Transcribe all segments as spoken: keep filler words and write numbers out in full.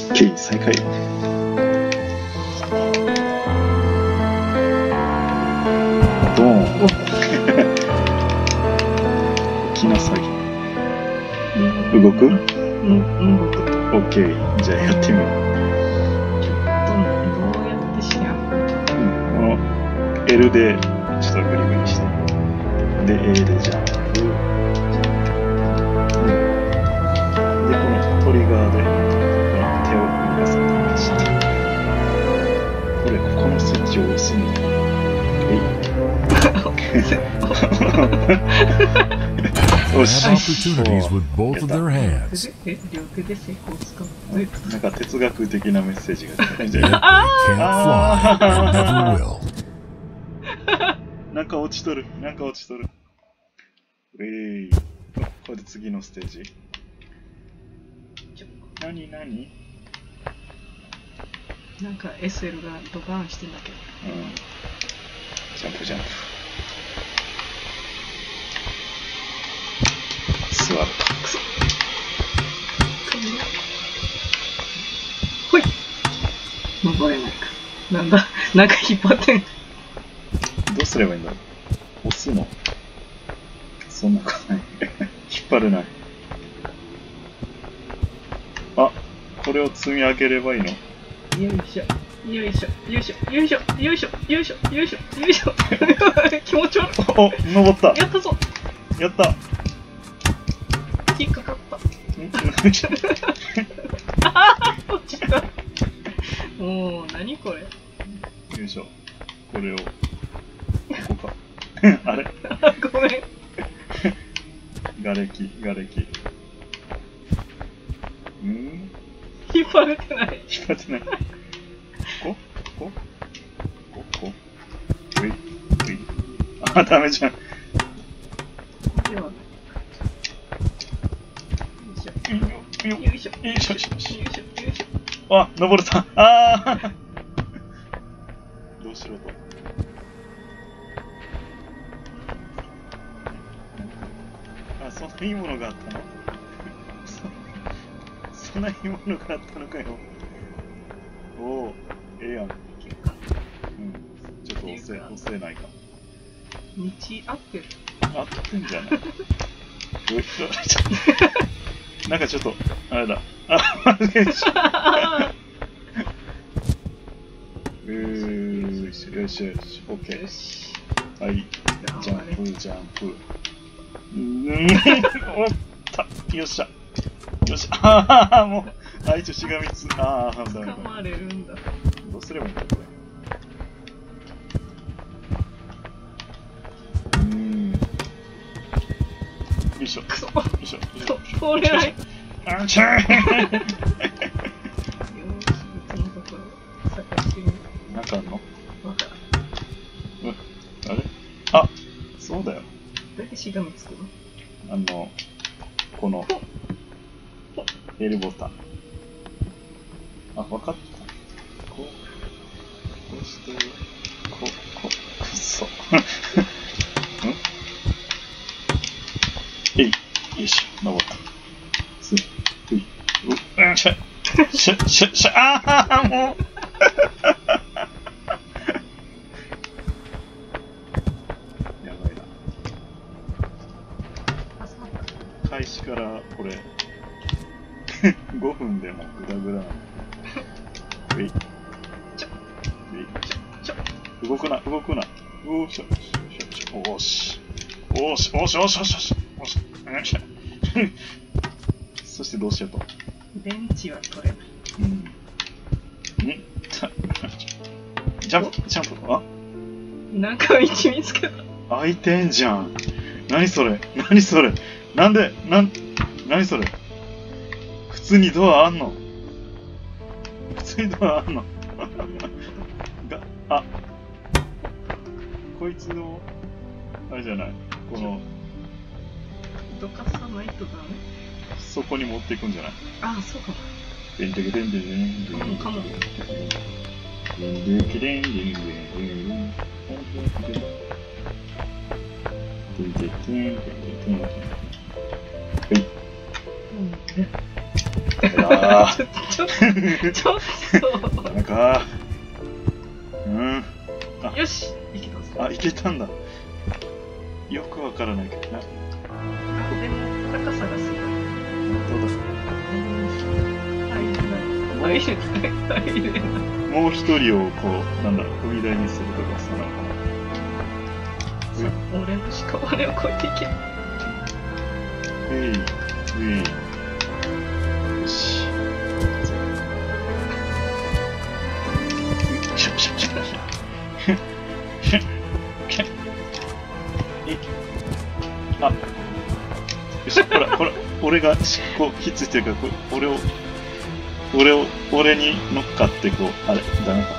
OK 再開。ドーン。起きなさい。動く？ うん、動く。 OK じゃあやってみよう。 どうやってしやる？ この L でちょっとグリグリして、で A でジャンプ、うん、でこのトリガーでこの手を動かす感じして、これここのスイッチを押すんだ。えいよし。 え、両手で成功使う。 なんか哲学的なメッセージが出てる。なんか落ちとる、なんか落ちとる。えい、これで次のステージ。なになに？ なんか エスエル がドバーンしてんだけど。 うん。ジャンプジャンプ。座る。 くそ。ほい。登れないか。なんだ、なんか引っ張ってん。 どうすればいいんだろう。押すの？そんなことない。引っ張れない。あ、これを積み上げればいいの？ よいしょ。よいしょ。よいしょ。よいしょ。よいしょ。よいしょ。よいしょ。よいしょ。気持ち悪い。 お、登った。 やったぞ。 やった。 引っかかった。ああ、落ちた。もう、何これ。 よいしょ。これを。ここか。あれごめん。 瓦礫、瓦礫。ん？ 引っ張れてない。 引っ張ってない。ここここここうい、こうい。あ、ダメじゃん。 ではない。 よいしょ。 よいしょ。よいしょ、よいしょ。 よいしょ。よいしょ。 あ、登れた。ああ。どうしろと。あ、そんないいものがあったの？そ、そんないいものがあったのかよ。おお、ええやん。うん。ちょっと押せ、押せないか。 道合ってる。 合ってんじゃない？よいしょ。なんかちょっと、あれだ。あ、間違えた。よいしょ、よしよし、オッケー。はい、ジャンプ、ジャンプ。うーん、おった、よっしゃ。よっしゃ、ああ、もう、あ、一応しがみつ、ああ、ダメだ。 掴まれるんだ。 どうすればいいんだ、これ。うーん。よいしょ。 くそ。 よいしょ。 通れない。 あんちゃー。 よーし、別のところ探してみる。 なんかあんの？ わからん。 うん、あれ？あ、そうだよ。 どうやってしがみつくの？ あの、この L ボタン。あ、わかった。こう、こうして、こう、こう、くそ。ん？えい、よいしょ、登った。す、うい、う、うん、しゃ、しゃ、しゃ、しゃ、ああ、もう。やばいな。開始からこれごふんでもグダグダなの。えい。 ちょ。 えい。 ちょ。 動くな、動くな。うおしょ。おし。おし、おし、おし、おし、おし。おし。よいしょ。そしてどうしようと。 電池は取れない。 うん。んジャンプ、ジャンプ。あ、 なんか道見つけた。 開いてんじゃん。何それ、何それ。なんで、なん、何それ。普通にドアあんの？普通にドアあんの？が、あ、こいつの、あれじゃない、この、 どかさないとダメ？ そこに持っていくんじゃない？ ああ、そうかも。 でんでけでんでんでんでん。 かもかも。 でんでけでんでんでんでん。でんでけでんでんでんでん。でんでけでんでんでん。はい。 うん。 ほら。 あちょっと、ちょっと、ちょっと。 ダメか。うん。 よし、いけたぞ。 あ、いけたんだ。よくわからないけどな。 あ、でも、高さがすごい。 本当だ。 入れない。入れない。入れない。 もう一人をこう、なんだ、踏み台にするとかさ、なんかさあ、俺の屍を越えていけ。 えい、えい。よし。しょしょしょしょ。あ、よし、ほら、ほら、俺がしこう、ひっついてるから、こう俺を、俺を、俺に乗っかって、こう、あれ、ダメか。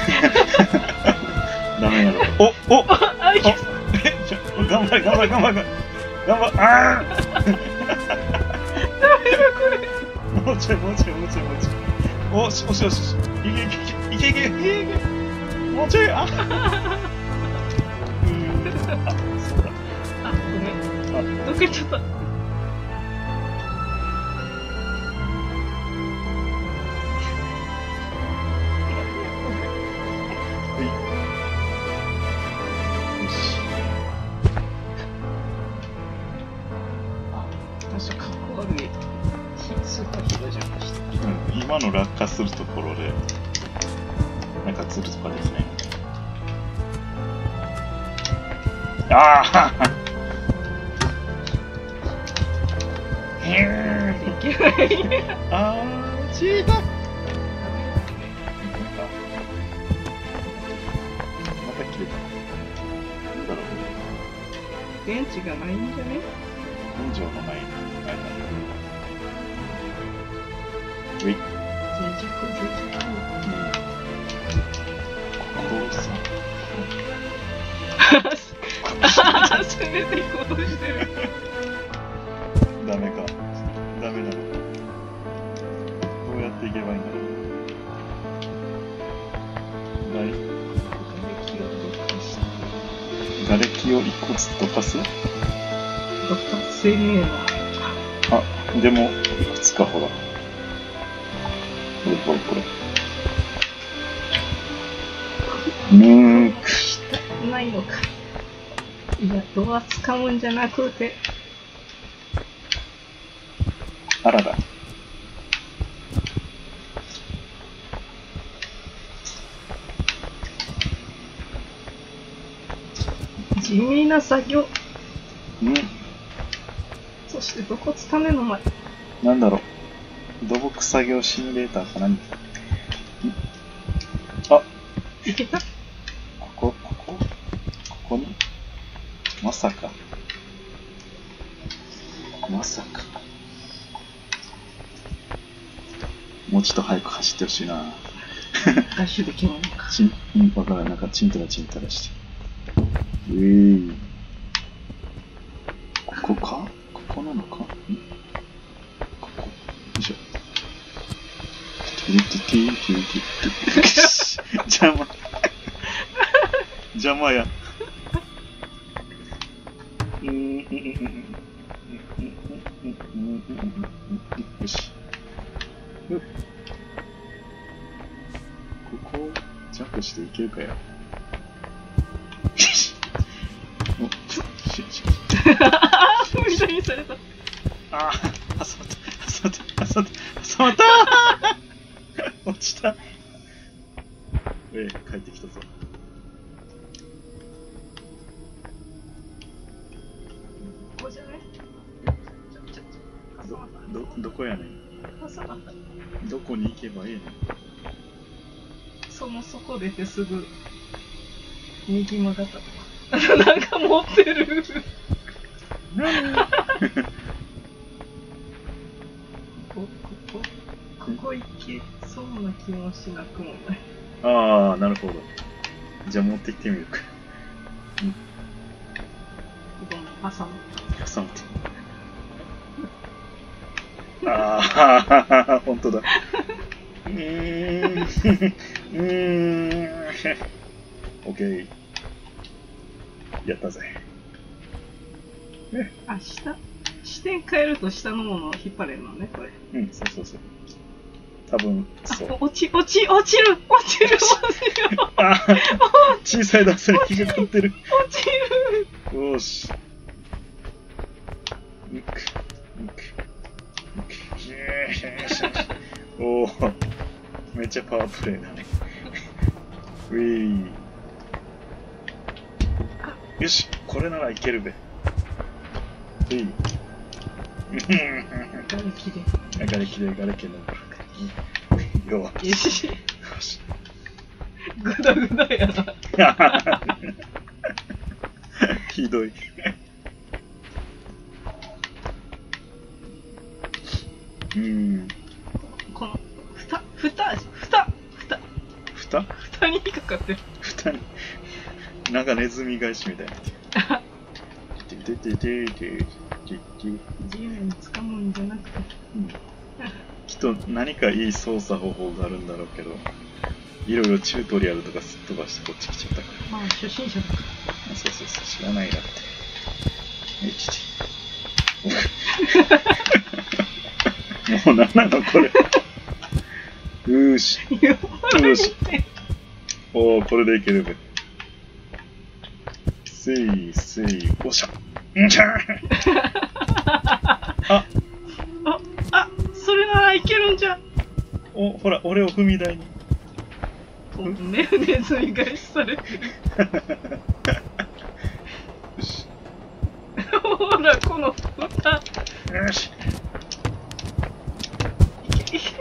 ダメやろ。お、お、 あ、いけた。 え、ちょ、頑張れ、頑張れ、頑張れ、頑張れ、あーダメだ、これ。 もうちょい、もうちょい、もうちょい、もうちょい。おし、おし、おし、いけいけ、いけいけ、いけいけ、もうちょい、あうん、あ、そうだ。 あ、ごめん。 あ、 どけちゃった。 よし。 どうしよう、かっこ悪い。スーパーヒーローじゃん、して。 うん、今の落下するところで、なんか釣るとかですね。ああいけない。 あー、チータまた切れた。なんだろう。 電池がないんじゃね？ 根性のない、あれだね。うい。 脆弱、脆弱。 ここさ。 ああ、攻めていこうとしてる。 ダメか。ダメだろ。どうやっていけばいいんだろう。ない。瓦礫を一個ずつ溶かす？ 溶かせねえな。 あ、でも、いくつかほら。これこれこれ。うーん。 ないのか。いや、ドア掴むんじゃなくて。 あらら。 地味な作業。 うん。 そしてどこつかめの前。 なんだろう。土木作業シミュレーターか何？あ、 いけた？ ここ、ここ、ここに？まさか。まさか。もうちょっと早く走ってほしいな。 ダッシュできないのか。 ちん、うん、わからん。なんかチンタラチンタラして。うーい。ここか？ここなのか？ん？ここ。よいしょ。ティリティティティティティ。邪魔。邪魔や。うーん、うん、うん、うん、うん、うん、うん、うん、よし。うっ。ここ、ジャンプしていけるかよ。よし。お、ちょ、し、し、 踏み台にされた。 あー、挟まった、挟まった、挟まった、挟まったー落ちた。え、帰ってきたぞ。 ここじゃね？ちょ、ちょ、ちょ、挟まった。 ど、どこやねん。 挟まった。 どこに行けばいいねん。 その底出てすぐ、右曲がったとか。なんか持ってる。 何ここ、ここ、ここ行けそうな気もしなくもない。 ああ、なるほど。じゃあ持ってきてみるか。 でも、挟まった。 挟まって。ああ、ほんとだ。うーん。うーん。オッケー。やったぜ。 あ、下、視点変えると下のものを引っ張れるのね、これ。 うん、そうそうそう。 多分そう。 落ち、落ち、落ちる、落ちる、落ちる。 あ、小さい段差に引っかかってる。 落ちる。 よーし。うく、うく、うく。おお、めっちゃパワープレイだね。ウィー。よし、これならいけるべ。ウィー。 ガレキで。 ガレキでガレキで。よし。よし。グダグダやな。 ひどい。うん。 この、ふた、ふた、ふた、ふた。 ふた？ ふたに引っかかってる。 ふたに。なんかネズミ返しみたいな。ててててててて。 地面掴むんじゃなくて。 うん。きっと何かいい操作方法があるんだろうけど、いろいろチュートリアルとかすっ飛ばしてこっち来ちゃったから。 まあ初心者だから。 そうそうそう、知らないだって。え、ちち。もうなんなのこれ。うーし。よし。おー、これでいけるべ。せいせい、おっしゃ。んちゃーああ、あ、それならいけるんじゃ。 お、ほら、俺を踏み台に。 ね、ネズミ返しされてる。 よし。 ほら、この蓋。 よし。 いけいけ。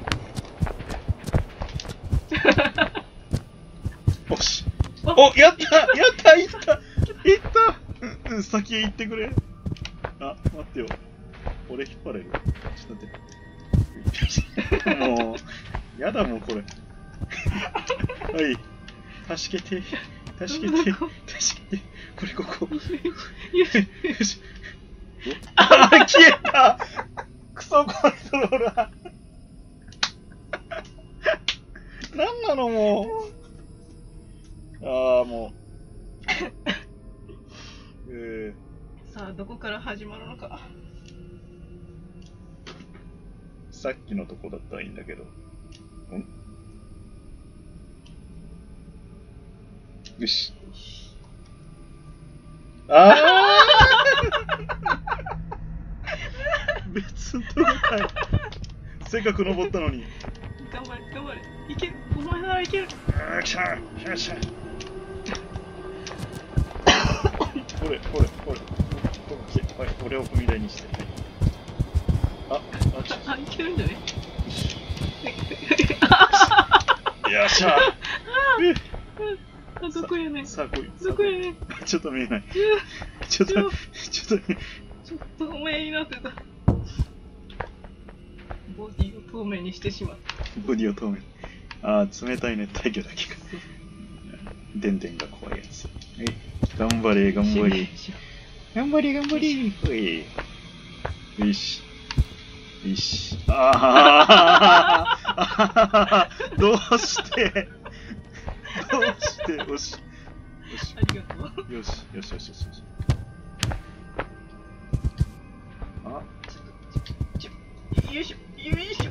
よし。お、やったやったいったいったうん、先へ行ってくれ。あ、待ってよ。俺引っ張れる。ちょっと待って。もう、やだもん、これ。はい。助けて。助けて。助けて。これ、ここ。よし。あ、消えたクソコントローラー。なんなの、もう。ああ、もう。えー、さあ、どこから始まるのか。 さっきのとこだったらいいんだけど。んよし。ああ別のとこかい。せっかく登ったのに。 頑張れ、頑張れ。いける。お前ならいける。よっしゃよっしゃこれ、これ、これ。はい、俺を踏み台にして。あ、あ、ちょっと。 あ、いけるんじゃねよっしゃあ、どこやねん。 さあ、こい。 どこやねん。 ちょっと見えない。ちょっと、ちょっと、 ちょっと透明になってた。ボディを透明にしてしまった。 ボディを透明。ああ、冷たい熱帯魚だけか。でんでんが怖いやつ。頑張れ、頑張れ。頑張れ、頑張れ。おい。よし。よし。ああどうしてどうしてよし。よし。 ありがとう。 よし、よし、よし、よし。あちょ、よいしょ、よいし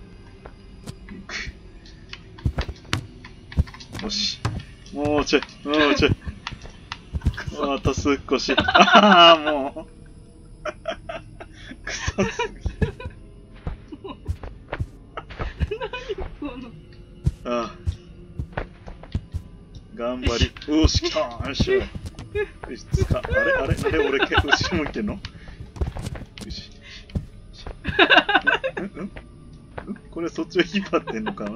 ょ。よし。もうちょい、もうちょい。あと少し。ああ、もう。くそすぎ。 何この。 ああ。頑張り。よし、来たよし。よし、つか。あれあれあれ俺、結構後ろ向いてんのよし。んんんこれそっちを引っ張ってんのかな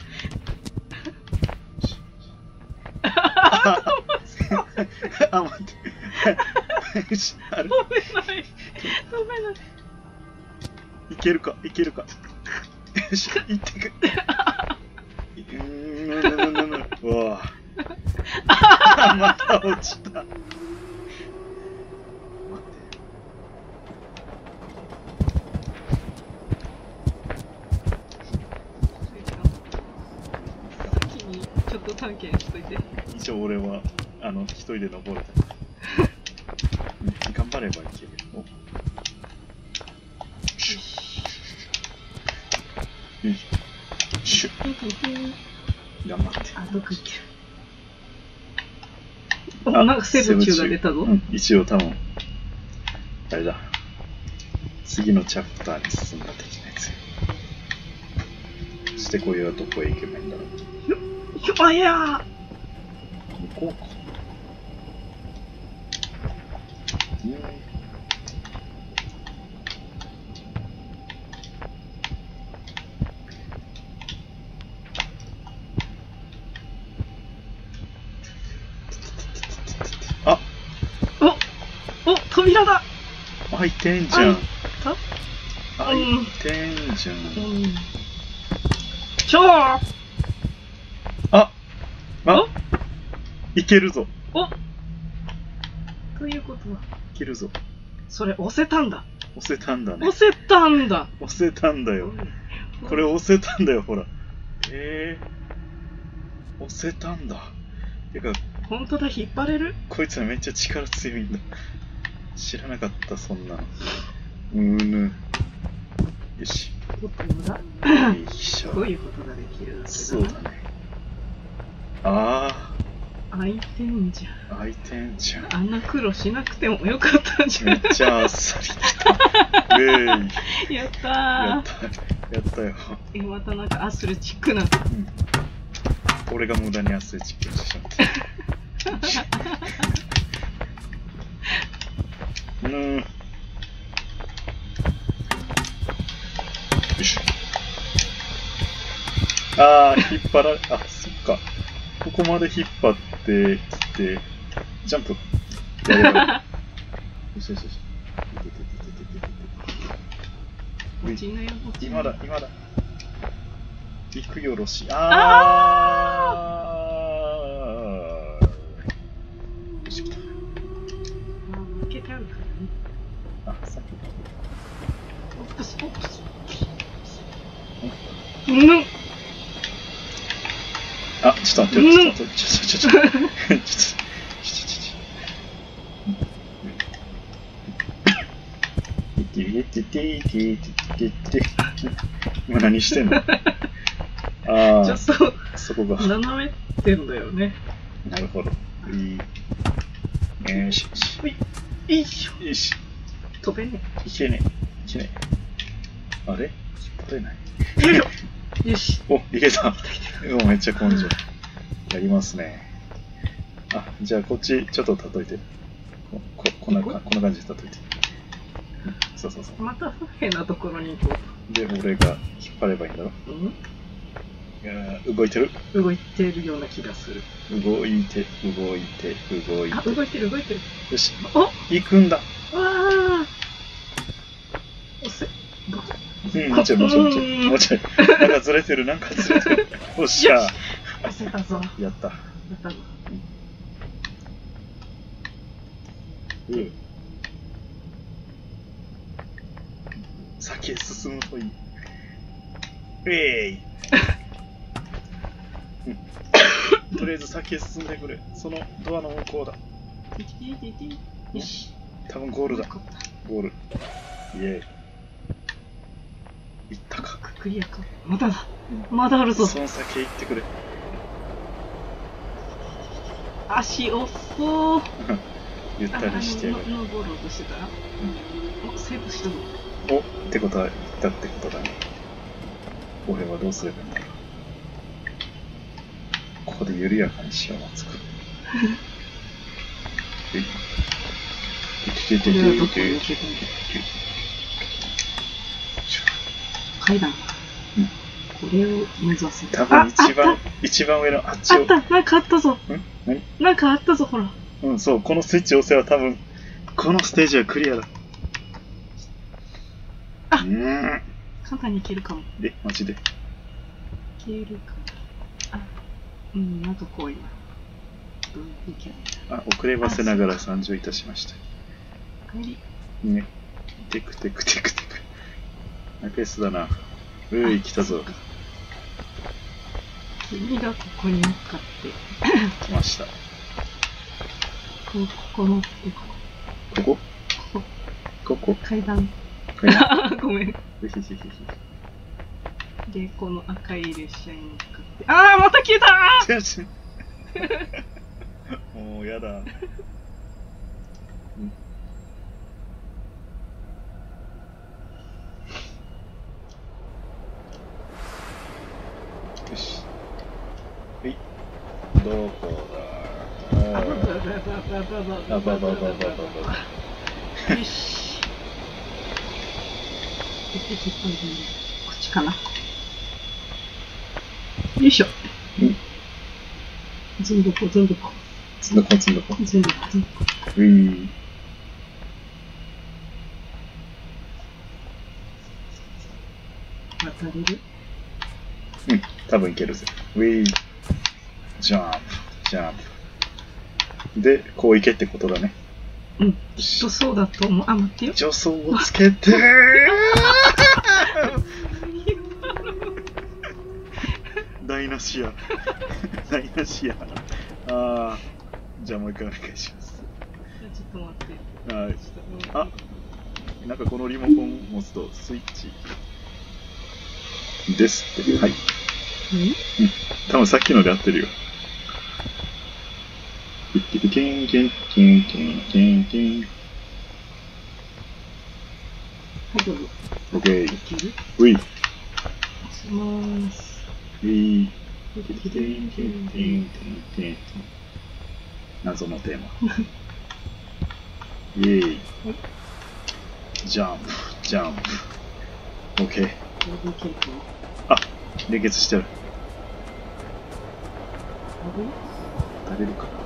あ、待って。よし、あれ飛べない。飛べない。 いけるか、いけるか。よし、行ってく。うーん、うわぁ。また落ちた。待って。 先にちょっと探検しといて。 一応俺は、あの、一人で登れた。頑張ればいける。およし。よし。 シュッ。頑張って。 あ、どこ行ってる。お、なんかセブチューが出たぞ。 うん、一応多分、あれだ。次のチャプターに進んだ的なやつ。そしてこれはどこへ行けばいいんだろう。 よ、あやー。 行こうか。うん。あ、 お、お、扉だ。 開いてんじゃん。開いいてんじゃん。 うん。ちょー。 あ、あ、いけるぞ。 お。ということは。 いけるぞ。 それ押せたんだ。 押せたんだね。 押せたんだ。 押せたんだよ。これ押せたんだよ、ほら。えー、押せたんだ。てか、 本当だ、引っ張れる？ こいつはめっちゃ力強いんだ。知らなかった、そんなの。うーぬ。よし。 どこだ？ よいしょ。 こういうことができるわけだ。 そうだね。ああ。開いてんじゃん。開いてんじゃん。 ん。あんな苦労しなくてもよかったんじゃん。 めっちゃあっさりきた。ウェイ。 やったー。 やった。やったよ。 え、またなんかアスレチックな。うん。 俺が無駄にアスレチックにしちゃった。うん。よいしょ。あー、引っ張られ、あ、そっか。ここまで引っ張ってきて、ジャンプ。やればよしよしよし。今だ、今だ。行くよろし。あー。よし、来た。 あ、抜けてあるからね。 あ、さっき。 オップス、オップス。うん。 あ、ちょっと待って、ちょっと待って、ちょ、ちょ、ちょ、ちょ、ちょ、ちょ、ちょ、ちょ、ちょ、ちょ、今何してんの？ああ、 ちょっとそこが斜めってんだよね。 なるほど。いい。よしよし。 よいしょ。 よし。 飛べねいけねいけねあれ引っ張れない。 よいしょ。よし。 お、いけた。もうめっちゃ根性。やりますね。あ、じゃあこっちちょっと例えて。こ、こ、こんな、こんな感じで例えて。そうそうそう。 また変なところに行こう。で、俺が引っ張ればいいんだろ。 うん。 いや動いてる。 動いてるような気がする。 動いて、動いて、動いて。 あ、動いてる動いてる。よし。お、行くんだ。わあ。押せ。 うん、もうちょい、もうちょい、もうちょい。もうちょい。なんかずれてる、なんかずれてる。おっしゃ。 押せたぞ。 やった。やったぞ。 うん。先へ進むといい。ウェイ。とりあえず先へ進んでくれ。そのドアの向こうだ。よし。多分ゴールだ。ゴール。イェイ。行ったか。 クリアか。まだだ。まだあるぞ。 その先へ行ってくれ。 足遅そう。 ゆったりしてやる。 登ろうとしてたら。うん。お、セーブしたぞ。 お、ってことは行ったってことだね。俺はどうすればいいんだろう。ここで緩やかにしようを作る。えい。ててててててて。 階段。うん。これを目指す。 多分一番、一番上のあっちを。 あった、なんかあったぞ。ん？ 何？ なんかあったぞ、ほら。 うん、そう、このスイッチ押せば多分、このステージはクリアだ。 あ、うん。簡単にいけるかも。 え、マジで。 いけるかな。あ、うん、なんかこういう。うん、いけない。 あ、遅ればせながら参上いたしました。 帰り。 ね。テクテクテクテク。ナペースだな。うーい、来たぞ。 君がここに乗っかって。 来ました。ここ乗ってここ。ここここ階段。 階段ごめん。 ひひひひ。 で、この赤い列車に向かって。ああ、また消えたーもうやだ。よし。はい。どこだ。ああばばばばばばばばばばばば。よし。こっちかな。よいしょ。ずんどこ、ずんどこ。 つんどこ、つんどこ。 ずんどこ、ずんどこ。 うい。 渡れる？ うん、多分いけるぜ。ウィー。ジャンプ、ジャンプ。で、こういけってことだね。 うん、きっとそうだと思う。あ、待ってよ。 助走をつけてー台無しや。台無しや。ああ。じゃあもう一回お願いします。 ちょっと待って。 はい。あ、なんかこのリモコン持つとスイッチですって。はい。うん。多分さっきので合ってるよ。キンキンキンキンキンキンキン。 はい、どうぞ。 オッケー。 できる？ ウィー。 押しまーす。 ウィー。キンキンキンキンキンキン。謎のテーマ。イェーイ。ジャンプ、ジャンプ。オッケー。あ、連結してる。食べるかな。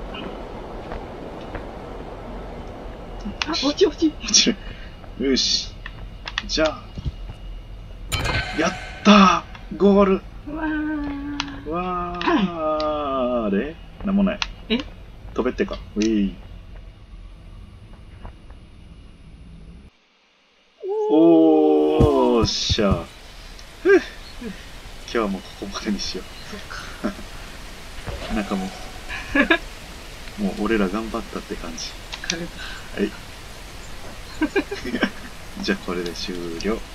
あ、落ち落ち。 落ちる。よし。じゃあ。やったーゴール。 わー。 わー。あれなんもない。 え飛べってか。ウィー。おーっしゃ。ふぅ。今日はもうここまでにしよう。 そっか。 なんかもう、もう俺ら頑張ったって感じ。 疲れた。 はい。じゃあこれで終了。